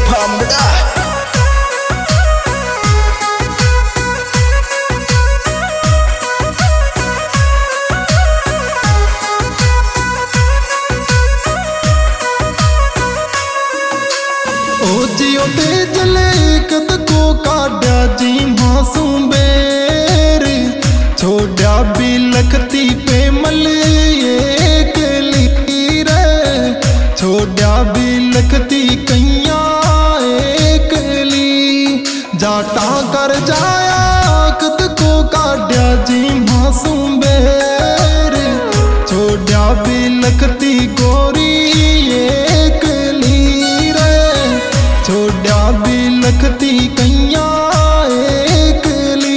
फामड़ा ओ जियो तेज लेकत को काढ़ा जी मासूम बेर छोड़ा भी लखती पे मल एक लीर छोड़ा भी लखती कैया एक ली जाटा कर जाया कत को काढ़ा जी मासूम बेर छोड़ा भी लखती गोरी एक ली छोड़ा भी लखती कैया एक ली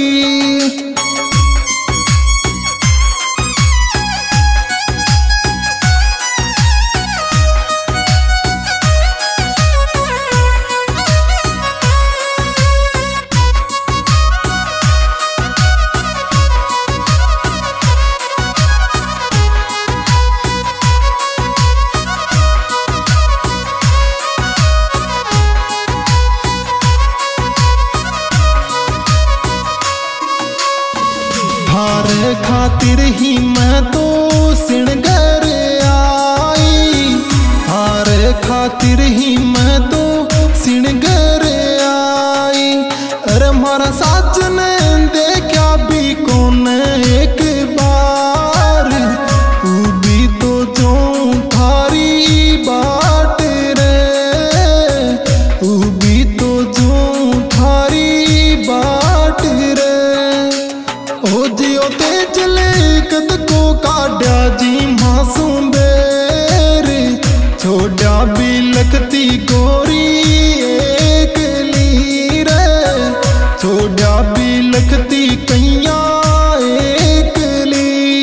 थारे खातिर ही मैं तो सिणगर आई थारे खातिर ही मैं तो सिणगर आई अरे मारा साजन देखा भी कौन एक बार तू भी तो जो थारी बाट रे तू भी तो जो थारी बाट रे ओ जियो तेज लेकत को काढ़ा जी मासूम बेर छोड़ा भी लखती गोरी एक लीर छोड़ा भी लखती कैया एक ली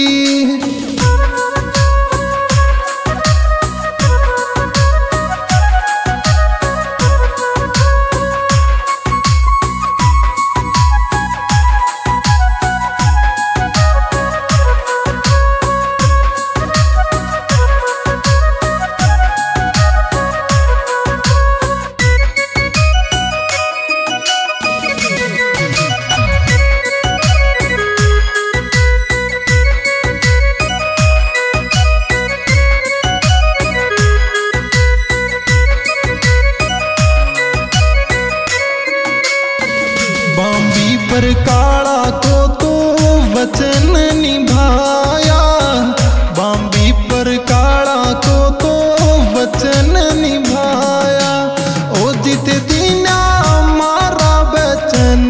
बांबी पर काला को तो वचन निभाया बांबी पर काला को तो वचन निभाया ओ जिते दीना मारा वचन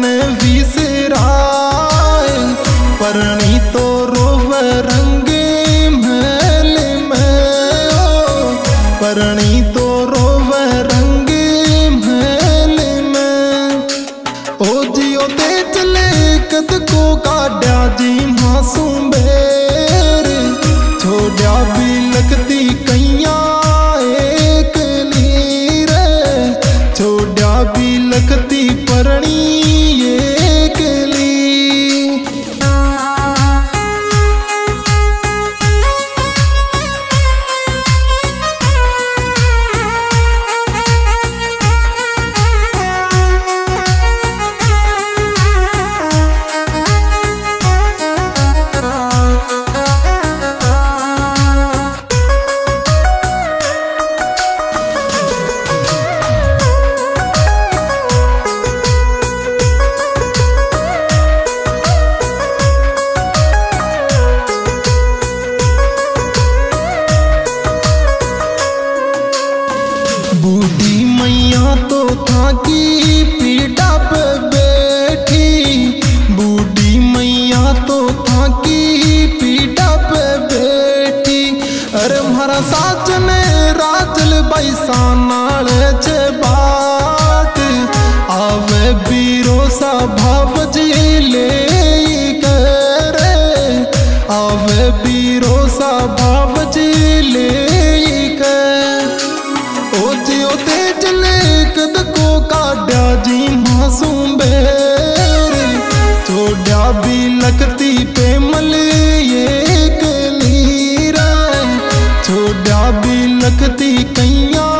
विसराए परणी तो रोव रंगे महल में ओ परणी तो रोव रंगे महल में ओ जियो तेज लेकत को काढ़ा जी मासूम बेर छोड़ा भी लखती कैया एक लीर छोड़ा भी लखती परणी एक ली बूढ़ी मैया तो था की पीड़ा पे बैठी बूढ़ी मैया तो था की पीड़ा पे बैठी अरे मारा साजन राजल बैसा नाल चे बाट आवे बीरो सा भाव जी ले करे आवे बीरो सा भाव जी ले ओ जियो तेज लेकत को काढ़ा जी मासूम बेर छोड़ा भी लखती पे मल एक लीर छोड़ा भी लखती कैया